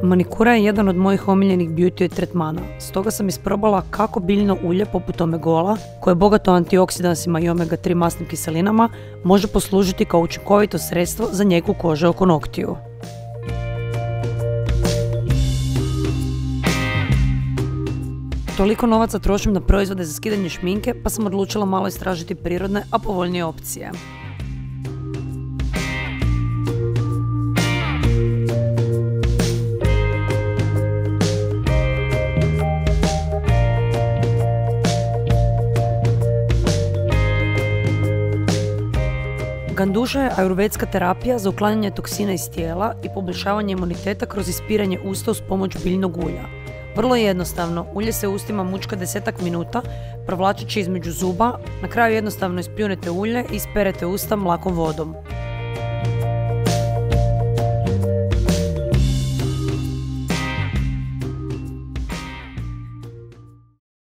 Manikura je jedan od mojih omiljenih beauty tretmana, stoga sam isprobala kako biljno ulje poput omegola, koje je bogato antioksidansima i omega-3 masnim kiselinama, može poslužiti kao učinkovito sredstvo za njegu kože oko noktiju. Toliko novaca trošim na proizvode za skidanje šminke, pa sam odlučila malo istražiti prirodne, a povoljnije opcije. Ganduša je ajurvedska terapija za uklanjanje toksina iz tijela i poboljšavanje imuniteta kroz ispiranje usta uz pomoć biljnog ulja. Vrlo je jednostavno, ulje se u ustima mućka 10 minuta, provlačeći između zuba, na kraju jednostavno ispljunete ulje i isperete usta mlakom vodom.